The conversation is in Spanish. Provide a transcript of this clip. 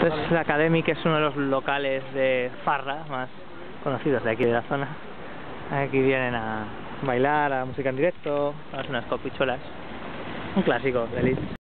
Esto es la Academy, que es uno de los locales de farra más conocidos de aquí de la zona. Aquí vienen a bailar, a música en directo, a unas copichuelas. Un clásico de Elche.